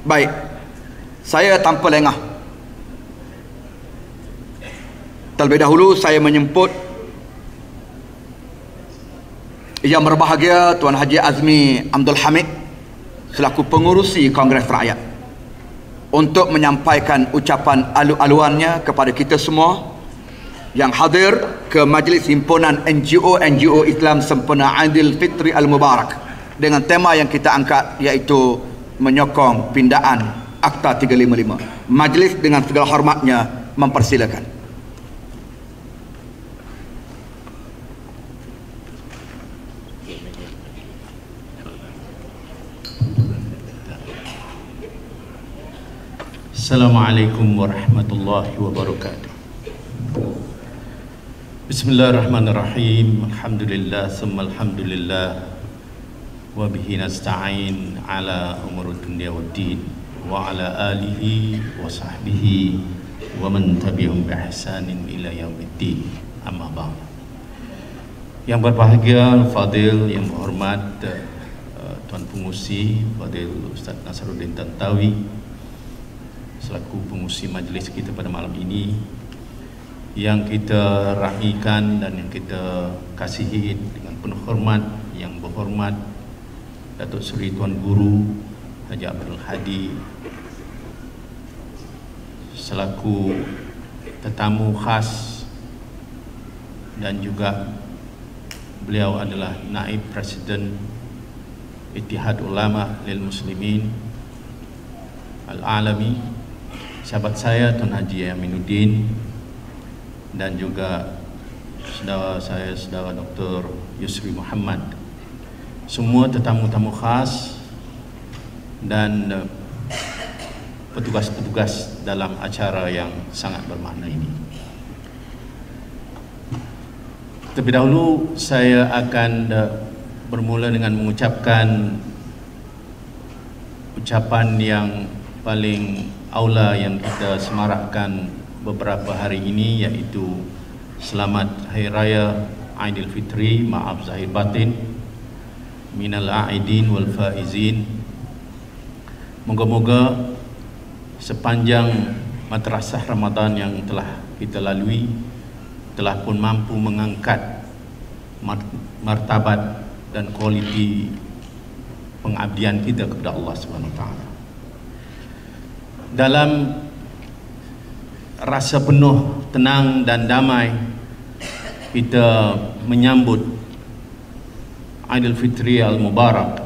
Baik, saya tanpa lengah, terlebih dahulu saya menyebut Yang berbahagia Tuan Haji Azmi Abdul Hamid selaku pengurusi Kongres Rakyat untuk menyampaikan ucapan alu-aluannya kepada kita semua yang hadir ke Majlis Himpunan NGO Islam sempena Aidilfitri Al-Mubarak dengan tema yang kita angkat, iaitu menyokong pindaan Akta 355. Majlis dengan segala hormatnya mempersilakan. Assalamualaikum warahmatullahi wabarakatuh. Bismillahirrahmanirrahim. Alhamdulillah summa alhamdulillah wa bihi nasta'in ala umuri dunya waddin wa ala alihi wa sahbihi wa man tabi'ahum bi ihsanin ila yaumiddin. Amma ba'd. Yang berbahagia Fadil, yang berhormat Tuan Pengurusi Fadil Ustaz Nasaruddin Tantawi selaku pengurusi majlis kita pada malam ini, yang kita rahikan dan yang kita kasihi dengan penuh hormat, yang berhormat Datuk Seri Tuan Guru Haji Abdul Hadi selaku tetamu khas, dan juga beliau adalah Naib Presiden Ittihad Ulama lil Muslimin Al-Alami, sahabat saya Tuan Haji Aminuddin, dan juga saudara saya, saudara Dr. Yusri Muhammad, semua tetamu-tamu khas dan petugas-petugas dalam acara yang sangat bermakna ini. Terlebih dahulu saya akan bermula dengan mengucapkan ucapan yang paling aula yang kita semarakkan beberapa hari ini, iaitu selamat Hari Raya Aidilfitri, maaf zahir batin, minal aidin wal faizin. Moga-moga sepanjang madrasah Ramadan yang telah kita lalui telah pun mampu mengangkat martabat dan kualiti pengabdian kita kepada Allah Subhanahu Wa Taala. Dalam rasa penuh tenang dan damai kita menyambut Aidilfitri Al-Mubarak,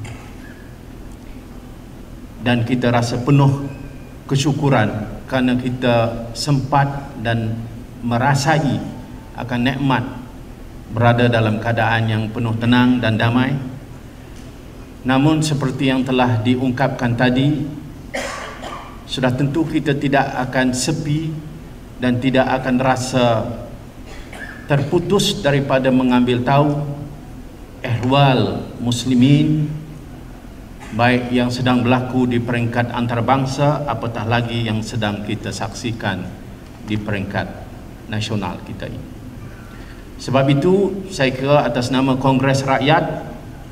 dan kita rasa penuh kesyukuran kerana kita sempat dan merasai akan nikmat berada dalam keadaan yang penuh tenang dan damai. Namun seperti yang telah diungkapkan tadi, sudah tentu kita tidak akan sepi dan tidak akan rasa terputus daripada mengambil tahu ehwal muslimin, baik yang sedang berlaku di peringkat antarabangsa, apatah lagi yang sedang kita saksikan di peringkat nasional kita ini. Sebab itu saya kira atas nama Kongres Rakyat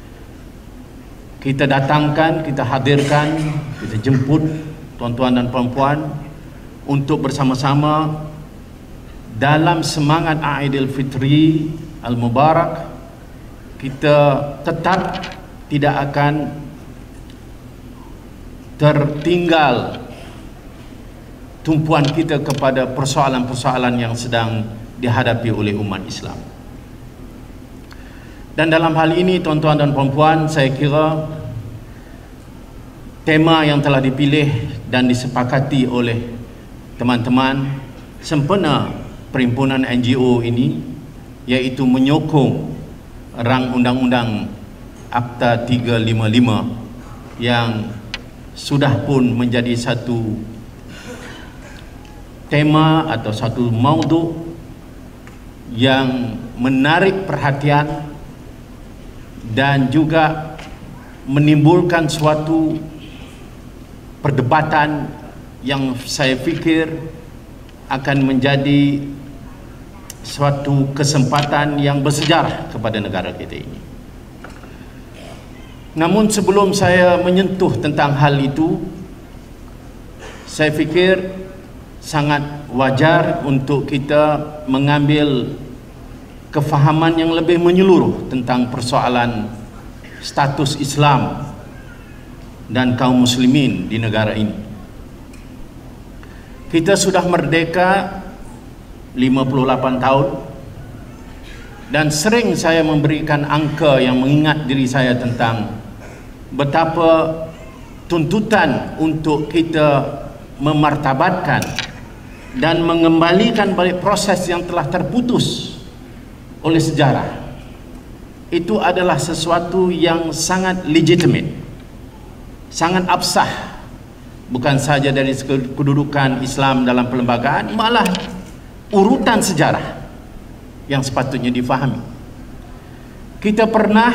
kita datangkan, kita hadirkan, kita jemput tuan-tuan dan puan-puan untuk bersama-sama dalam semangat Aidilfitri Al-Mubarak kita tetap tidak akan tertinggal tumpuan kita kepada persoalan-persoalan yang sedang dihadapi oleh umat Islam. Dan dalam hal ini tuan-tuan dan puan-puan, saya kira tema yang telah dipilih dan disepakati oleh teman-teman sempena perhimpunan NGO ini, iaitu menyokong rang undang-undang Akta 355 yang sudah pun menjadi satu tema atau satu maudhu yang menarik perhatian dan juga menimbulkan suatu perdebatan yang saya fikir akan menjadi suatu kesempatan yang bersejarah kepada negara kita ini. Namun sebelum saya menyentuh tentang hal itu, saya fikir sangat wajar untuk kita mengambil kefahaman yang lebih menyeluruh tentang persoalan status Islam dan kaum muslimin di negara ini. Kita sudah merdeka 58 tahun, dan sering saya memberikan angka yang mengingat diri saya tentang betapa tuntutan untuk kita memartabatkan dan mengembalikan balik proses yang telah terputus oleh sejarah itu adalah sesuatu yang sangat legitimate, sangat absah, bukan saja dari kedudukan Islam dalam perlembagaan, malah urutan sejarah yang sepatutnya difahami. Kita pernah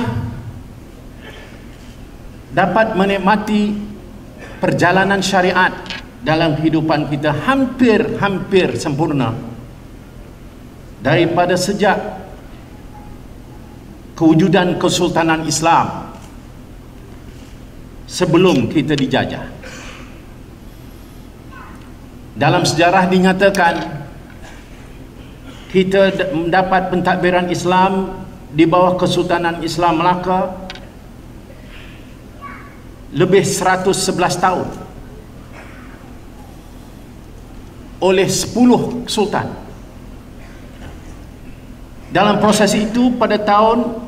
dapat menikmati perjalanan syariat dalam kehidupan kita hampir sempurna daripada sejak kewujudan Kesultanan Islam sebelum kita dijajah. Dalam sejarah dinyatakan kita mendapat pentadbiran Islam di bawah Kesultanan Islam Melaka lebih 111 tahun oleh 10 sultan. Dalam proses itu pada tahun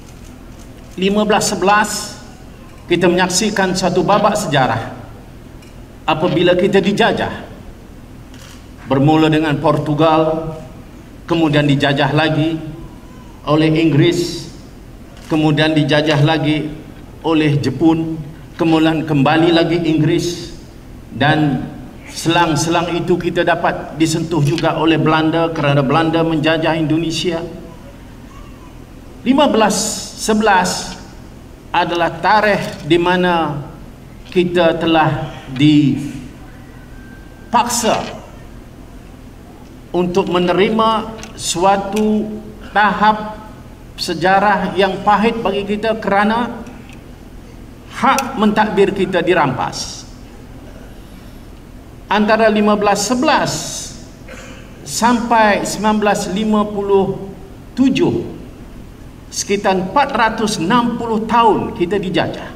1511 kita menyaksikan satu babak sejarah apabila kita dijajah. Bermula dengan Portugal, kemudian dijajah lagi oleh Inggris, kemudian dijajah lagi oleh Jepun, kemudian kembali lagi Inggris, dan selang-selang itu kita dapat disentuh juga oleh Belanda kerana Belanda menjajah Indonesia. 1511 adalah tarikh di mana kita telah dipaksa untuk menerima suatu tahap sejarah yang pahit bagi kita kerana hak mentadbir kita dirampas. Antara 1511 sampai 1957, sekitar 460 tahun kita dijajah.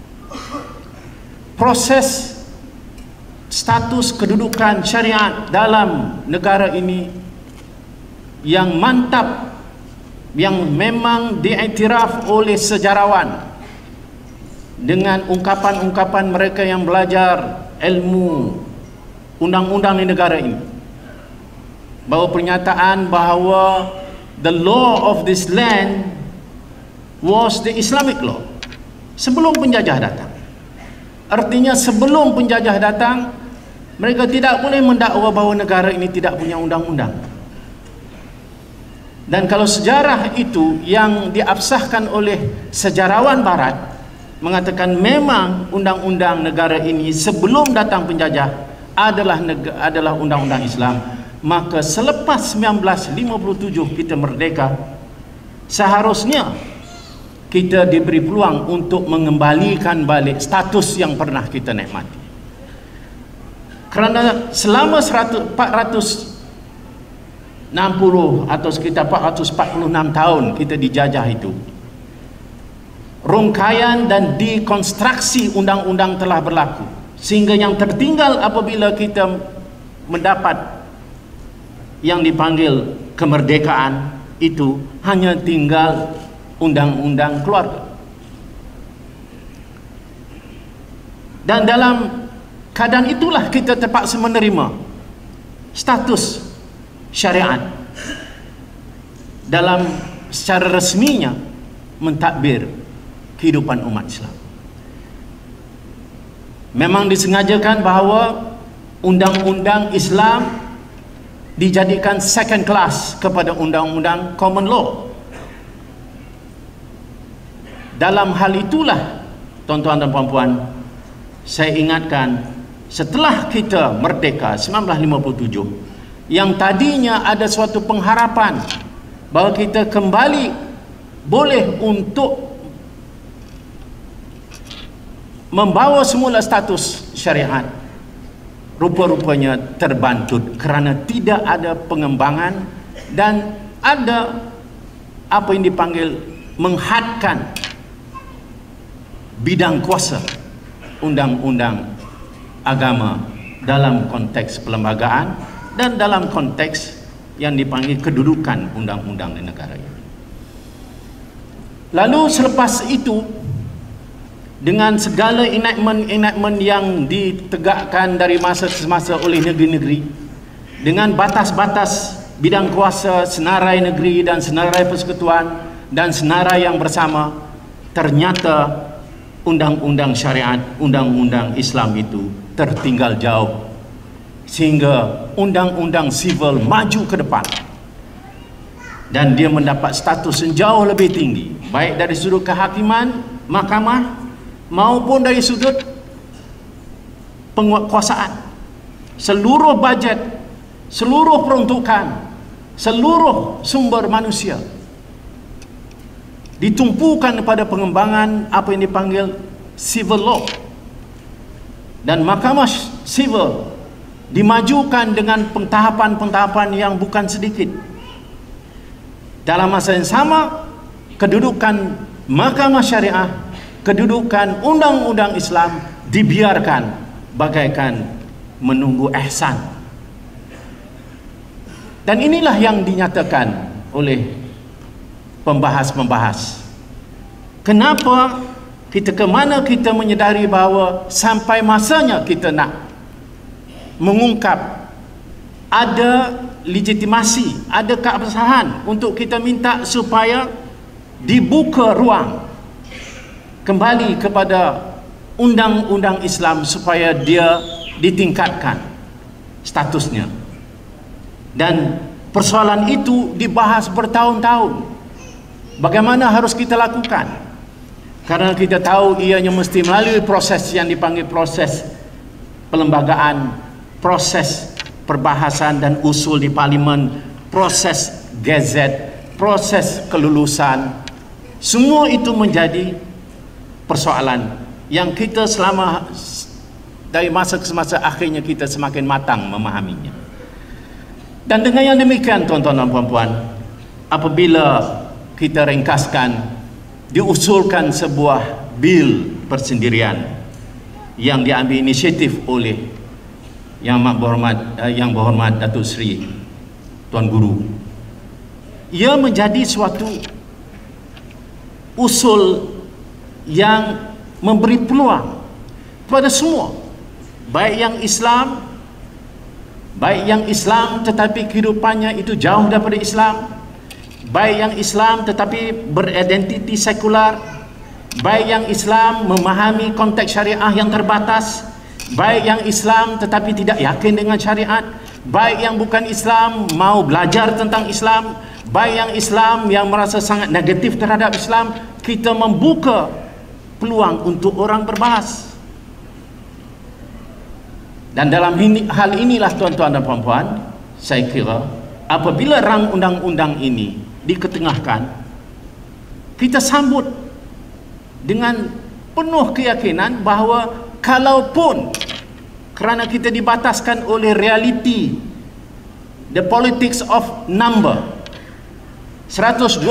Proses status kedudukan syariat dalam negara ini yang mantap, yang memang diiktiraf oleh sejarawan dengan ungkapan-ungkapan mereka yang belajar ilmu undang-undang di negara ini, bahawa pernyataan bahawa the law of this land was the Islamic law sebelum penjajah datang. Artinya sebelum penjajah datang, mereka tidak boleh mendakwa bahawa negara ini tidak punya undang-undang. Dan kalau sejarah itu yang diabsahkan oleh sejarawan barat mengatakan memang undang-undang negara ini sebelum datang penjajah adalah undang-undang Islam, maka selepas 1957 kita merdeka, seharusnya kita diberi peluang untuk mengembalikan balik status yang pernah kita nikmati. Kerana selama 460 atau sekitar 446 tahun kita dijajah itu, rungkaian dan dekonstruksi undang-undang telah berlaku, sehingga yang tertinggal apabila kita mendapat yang dipanggil kemerdekaan itu hanya tinggal undang-undang keluarga. Dan dalam keadaan itulah kita terpaksa menerima status syariat dalam secara resminya mentadbir kehidupan umat Islam. Memang disengajakan bahawa undang-undang Islam dijadikan second class kepada undang-undang common law. Dalam hal itulah, tuan-tuan dan puan-puan, saya ingatkan, setelah kita merdeka 1957, yang tadinya ada suatu pengharapan bahawa kita kembali boleh untuk membawa semula status syariat, rupa-rupanya terbantut kerana tidak ada pengembangan dan ada apa yang dipanggil menghadkan bidang kuasa undang-undang agama dalam konteks perlembagaan dan dalam konteks yang dipanggil kedudukan undang-undang di negara ini. Lalu selepas itu, dengan segala enactment yang ditegakkan dari masa ke masa oleh negeri-negeri, dengan batas-batas bidang kuasa senarai negeri dan senarai persekutuan dan senarai yang bersama, ternyata undang-undang syariat, undang-undang Islam itu tertinggal jauh, sehingga undang-undang sivil maju ke depan dan dia mendapat status yang jauh lebih tinggi, baik dari sudut kehakiman, mahkamah, maupun dari sudut penguasaan. Seluruh bajet, seluruh peruntukan, seluruh sumber manusia ditumpukan kepada pengembangan apa yang dipanggil civil law, dan mahkamah sivil dimajukan dengan pentahapan-pentahapan yang bukan sedikit. Dalam masa yang sama, kedudukan mahkamah syariah, kedudukan undang-undang Islam dibiarkan bagaikan menunggu ihsan. Dan inilah yang dinyatakan oleh pembahas-pembahas. Kenapa ke mana kita menyedari bahawa sampai masanya kita nak mengungkap ada legitimasi, ada keabsahan untuk kita minta supaya dibuka ruang kembali kepada undang-undang Islam supaya dia ditingkatkan statusnya. Dan persoalan itu dibahas bertahun-tahun. Bagaimana harus kita lakukan? Karena kita tahu ianya mesti melalui proses yang dipanggil proses perlembagaan, proses perbahasan dan usul di parlimen, proses gazet, proses kelulusan. Semua itu menjadi persoalan yang kita selama dari masa ke masa akhirnya kita semakin matang memahaminya. Dan dengan yang demikian, tuan-tuan dan puan-puan, apabila kita ringkaskan, diusulkan sebuah bil persendirian yang diambil inisiatif oleh Yang berhormat Datuk Seri Tuan Guru. Ia menjadi suatu usul yang memberi peluang kepada semua, baik yang Islam tetapi kehidupannya itu jauh daripada Islam, baik yang Islam tetapi beridentiti sekular, baik yang Islam memahami konteks syariah yang terbatas, baik yang Islam tetapi tidak yakin dengan syariat, baik yang bukan Islam mau belajar tentang Islam, baik yang Islam yang merasa sangat negatif terhadap Islam. Kita membuka peluang untuk orang berbahas. Dan dalam hal inilah, tuan-tuan dan puan-puan, saya kira apabila rang undang-undang ini diketengahkan, kita sambut dengan penuh keyakinan bahawa kalaupun kerana kita dibataskan oleh realiti, the politics of number, 122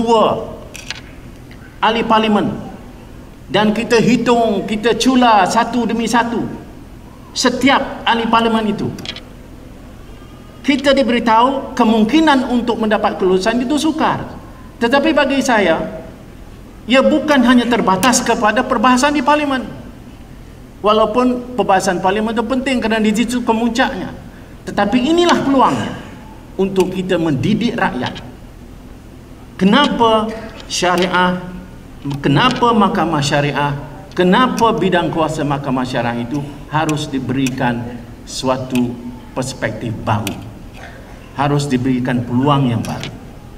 ahli parlimen, dan kita hitung, kita cula satu demi satu setiap ahli parlimen itu, kita diberitahu kemungkinan untuk mendapat kelulusan itu sukar. Tetapi bagi saya, ia bukan hanya terbatas kepada perbahasan di parlimen. Walaupun perbahasan parlimen itu penting kerana di situ kemuncaknya, tetapi inilah peluangnya untuk kita mendidik rakyat. Kenapa syariah, kenapa mahkamah syariah, kenapa bidang kuasa mahkamah syariah itu harus diberikan suatu perspektif baru, harus diberikan peluang yang baru.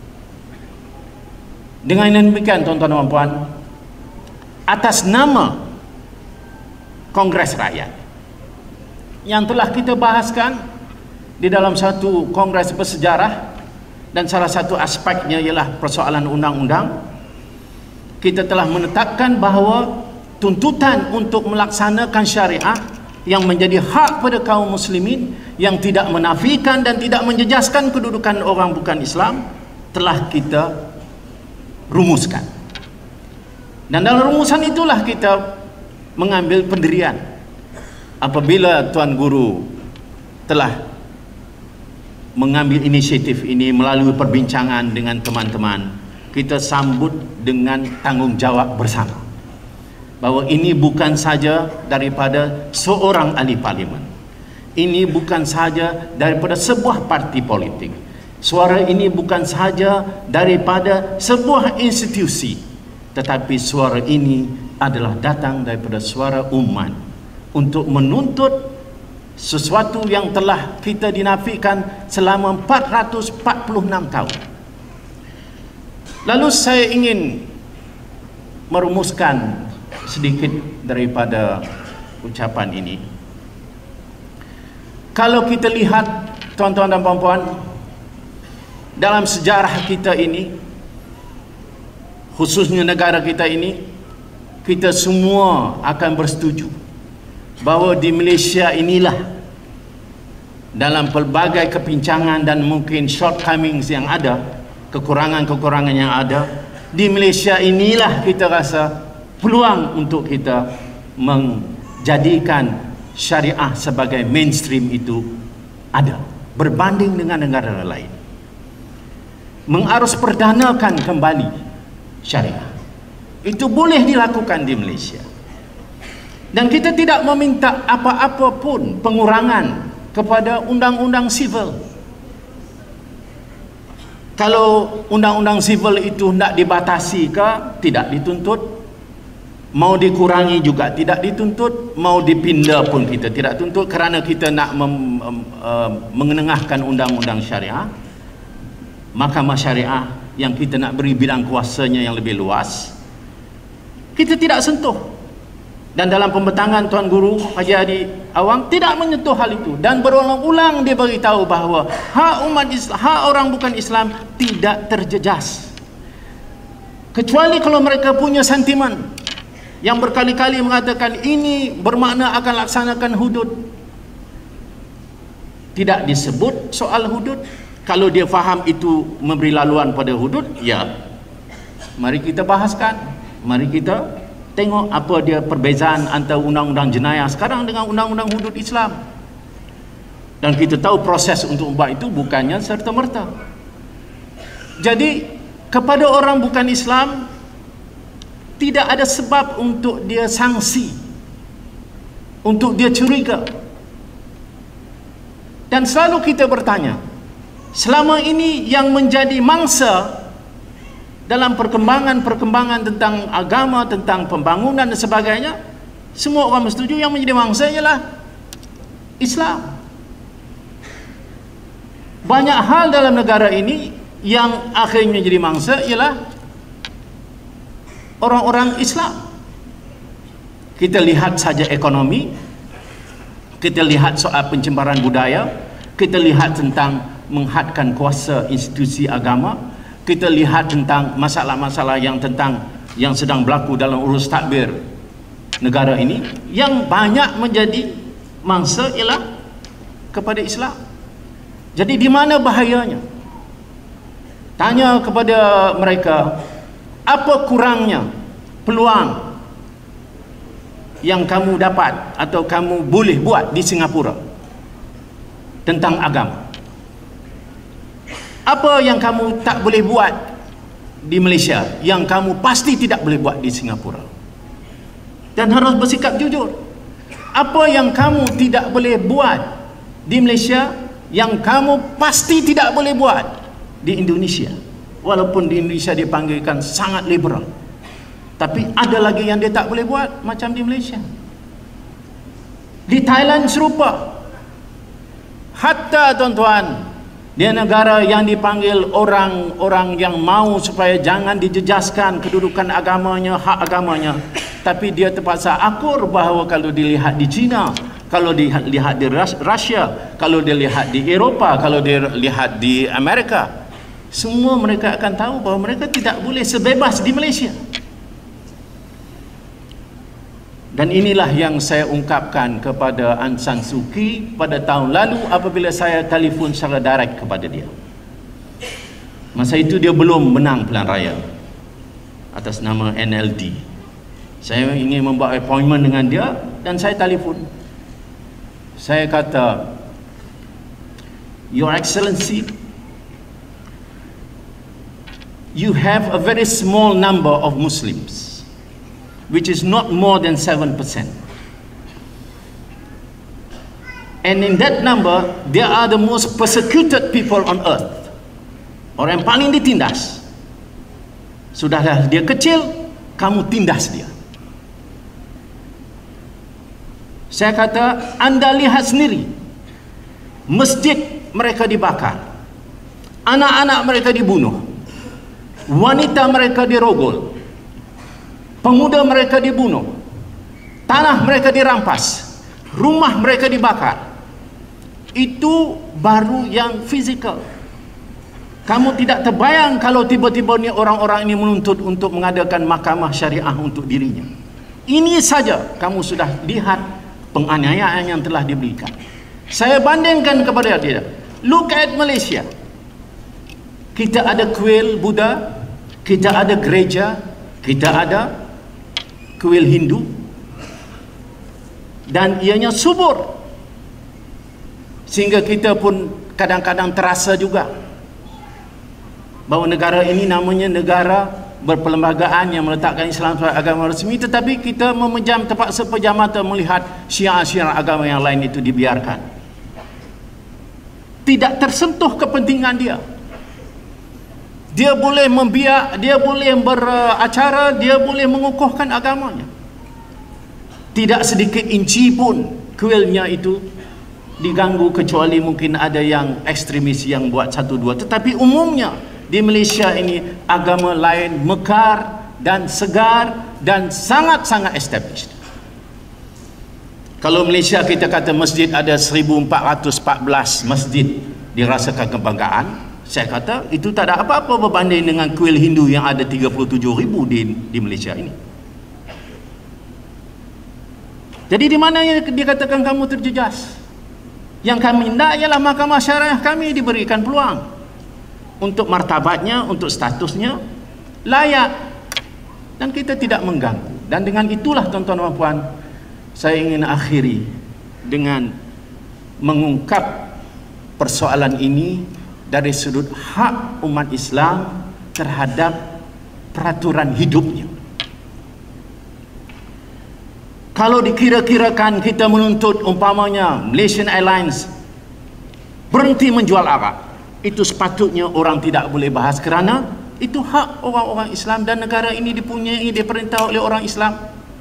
Dengan demikian, tuan-tuan dan puan, atas nama Kongres Rakyat yang telah kita bahaskan di dalam satu kongres bersejarah, dan salah satu aspeknya ialah persoalan undang-undang, kita telah menetapkan bahawa tuntutan untuk melaksanakan syariah yang menjadi hak pada kaum muslimin, yang tidak menafikan dan tidak menjejaskan kedudukan orang bukan Islam, telah kita rumuskan. Dan dalam rumusan itulah kita mengambil pendirian. Apabila Tuan Guru telah mengambil inisiatif ini melalui perbincangan dengan teman-teman, kita sambut dengan tanggungjawab bersama, bahawa ini bukan saja daripada seorang ahli parlimen, ini bukan saja daripada sebuah parti politik, suara ini bukan saja daripada sebuah institusi, tetapi suara ini adalah datang daripada suara umat untuk menuntut sesuatu yang telah kita dinafikan selama 446 tahun. Lalu saya ingin merumuskan sedikit daripada ucapan ini. Kalau kita lihat, tuan-tuan dan puan-puan, dalam sejarah kita ini, khususnya negara kita ini, kita semua akan bersetuju bahawa di Malaysia inilah, dalam pelbagai kepincangan dan mungkin shortcomings yang ada, kekurangan-kekurangan yang ada, di Malaysia inilah kita rasa peluang untuk kita menjadikan syariah sebagai mainstream itu ada, berbanding dengan negara lain. Mengarus perdanakan kembali syariah itu boleh dilakukan di Malaysia, dan kita tidak meminta apa-apa pun pengurangan kepada undang-undang sivil. Kalau undang-undang sivil itu tidak dibatasi ke, tidak dituntut. Mau dikurangi juga tidak dituntut, mau dipindah pun kita tidak tuntut, kerana kita nak mengenengahkan undang-undang syariah. Mahkamah syariah yang kita nak beri bidang kuasanya yang lebih luas, kita tidak sentuh. Dan dalam pembentangan Tuan Guru Haji Hadi Awang tidak menyentuh hal itu, dan berulang-ulang dia beritahu bahawa hak umat Islam, hak orang bukan Islam tidak terjejas, kecuali kalau mereka punya sentimen yang berkali-kali mengatakan ini bermakna akan laksanakan hudud. Tidak disebut soal hudud. Kalau dia faham itu memberi laluan pada hudud, ya, mari kita bahaskan, mari kita tengok apa dia perbezaan antara undang-undang jenayah sekarang dengan undang-undang hudud Islam. Dan kita tahu proses untuk membuat itu bukannya serta-merta. Jadi kepada orang bukan Islam tidak ada sebab untuk dia sanksi, untuk dia curiga. Dan selalu kita bertanya, selama ini yang menjadi mangsa dalam perkembangan-perkembangan tentang agama, tentang pembangunan dan sebagainya, semua orang setuju yang menjadi mangsa ialah Islam. Banyak hal dalam negara ini yang akhirnya jadi mangsa ialah orang-orang Islam. Kita lihat saja ekonomi, kita lihat soal pencemaran budaya, kita lihat tentang menghadkan kuasa institusi agama, kita lihat tentang masalah-masalah yang sedang berlaku dalam urus takbir negara ini, yang banyak menjadi mangsa ialah kepada Islam. Jadi di mana bahayanya? Tanya kepada mereka, apa kurangnya peluang yang kamu dapat atau kamu boleh buat di Singapura tentang agama? Apa yang kamu tak boleh buat di Malaysia yang kamu pasti tidak boleh buat di Singapura? Dan harus bersikap jujur. Apa yang kamu tidak boleh buat di Malaysia yang kamu pasti tidak boleh buat di Indonesia? Walaupun di Indonesia dipanggilkan sangat liberal, tapi ada lagi yang dia tak boleh buat, macam di Malaysia. Di Thailand serupa. Hatta tuan-tuan, dia negara yang dipanggil orang-orang yang mau supaya jangan dijejaskan kedudukan agamanya, hak agamanya, tapi dia terpaksa akur bahawa kalau dilihat di China, kalau dilihat di Rusia, kalau dilihat di Eropah, kalau dilihat di Amerika, semua mereka akan tahu bahawa mereka tidak boleh sebebas di Malaysia. Dan inilah yang saya ungkapkan kepada Aung San Suu Kyi pada tahun lalu apabila saya telefon secara direct kepada dia. Masa itu dia belum menang pilihan raya atas nama NLD. Saya ingin membuat appointment dengan dia dan saya telefon. Saya kata, Your Excellency, you have a very small number of Muslims, which is not more than 7%. And in that number, they are the most persecuted people on earth. Orang yang paling ditindas. Sudahlah dia kecil, kamu tindas dia. Saya kata, anda lihat sendiri, masjid mereka dibakar, anak-anak mereka dibunuh, wanita mereka dirogol, pemuda mereka dibunuh, tanah mereka dirampas, rumah mereka dibakar. Itu baru yang fizikal. Kamu tidak terbayang kalau tiba-tiba ni orang-orang ini menuntut untuk mengadakan mahkamah syariah untuk dirinya. Ini saja kamu sudah lihat penganiayaan yang telah diberikan. Saya bandingkan kepada dia. Look at Malaysia. Kita ada kuil Buddha, kita ada gereja, kita ada kuil Hindu, dan ianya subur sehingga kita pun kadang-kadang terasa juga bahawa negara ini namanya negara berperlembagaan yang meletakkan Islam sebagai agama resmi, tetapi kita memejam terpaksa pejam mata melihat syiar-syiar agama yang lain itu dibiarkan. Tidak tersentuh kepentingan dia. Dia boleh membiak, dia boleh beracara, dia boleh mengukuhkan agamanya. Tidak sedikit inci pun kuilnya itu diganggu, kecuali mungkin ada yang ekstremis yang buat satu dua. Tetapi umumnya di Malaysia ini agama lain mekar dan segar dan sangat-sangat established. Kalau Malaysia kita kata masjid ada 1414 masjid dirasakan kebanggaan, saya kata itu tak ada apa-apa berbanding dengan kuil Hindu yang ada 37,000 di Malaysia ini. Jadi di mana yang dikatakan kamu terjejas? Yang kami tidak ialah mahkamah syariah kami diberikan peluang untuk martabatnya, untuk statusnya layak, dan kita tidak mengganggu. Dan dengan itulah tuan-tuan dan puan, saya ingin akhiri dengan mengungkap persoalan ini dari sudut hak umat Islam terhadap peraturan hidupnya. Kalau dikira-kirakan kita menuntut umpamanya Malaysian Airlines berhenti menjual arak, itu sepatutnya orang tidak boleh bahas kerana itu hak orang-orang Islam dan negara ini diperintah oleh orang Islam.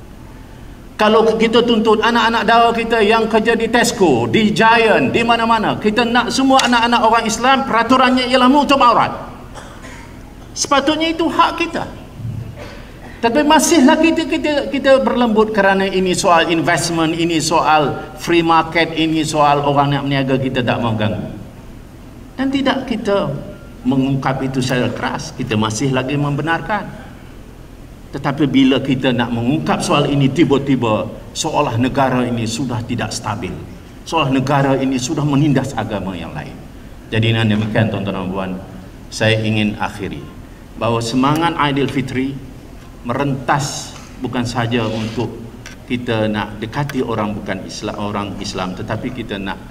Kalau kita tuntut anak-anak dara kita yang kerja di Tesco, di Giant, di mana-mana, kita nak semua anak-anak orang Islam peraturannya ialah menutup aurat, sepatutnya itu hak kita. Tapi masihlah kita berlembut kerana ini soal investment, ini soal free market, ini soal orang nak berniaga, kita tak mau ganggu. Dan tidak kita mengungkap itu secara keras, kita masih lagi membenarkan. Tetapi bila kita nak mengungkap soal ini, tiba-tiba seolah negara ini sudah tidak stabil, seolah negara ini sudah menindas agama yang lain. Jadi dengan demikian tuan-tuan dan puan, saya ingin akhiri bahawa semangat Aidilfitri merentas bukan saja untuk kita nak dekati orang bukan Islam, orang Islam, tetapi kita nak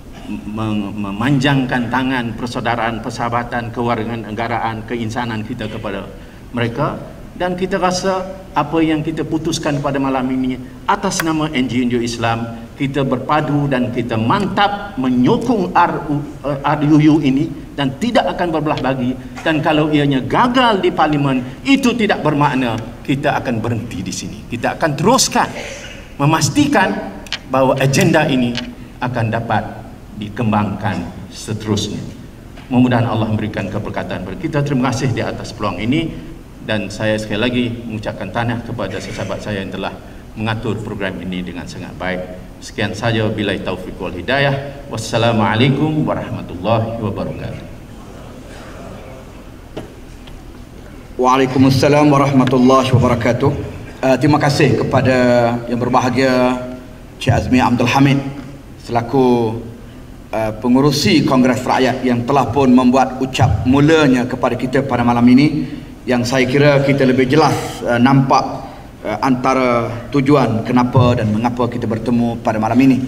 memanjangkan tangan persaudaraan, persahabatan, kewarganegaraan, keinsanan kita kepada mereka. Dan kita rasa apa yang kita putuskan pada malam ini atas nama NGO Islam, kita berpadu dan kita mantap menyokong RUU ini dan tidak akan berbelah bagi. Dan kalau ianya gagal di parlimen, itu tidak bermakna kita akan berhenti di sini. Kita akan teruskan memastikan bahawa agenda ini akan dapat dikembangkan seterusnya. Mudah-mudahan Allah memberikan keberkatan kepada kita. Terima kasih di atas peluang ini, dan saya sekali lagi mengucapkan tahniah kepada sahabat saya yang telah mengatur program ini dengan sangat baik. Sekian saja, billahi taufiq wal hidayah. Wassalamualaikum warahmatullahi wabarakatuh. Waalaikumsalam warahmatullahi wabarakatuh. Terima kasih kepada yang berbahagia Cik Azmi Abdul Hamid selaku pengurusi Kongres Rakyat yang telah pun membuat ucap mulanya kepada kita pada malam ini, yang saya kira kita lebih jelas nampak antara tujuan kenapa dan mengapa kita bertemu pada malam ini.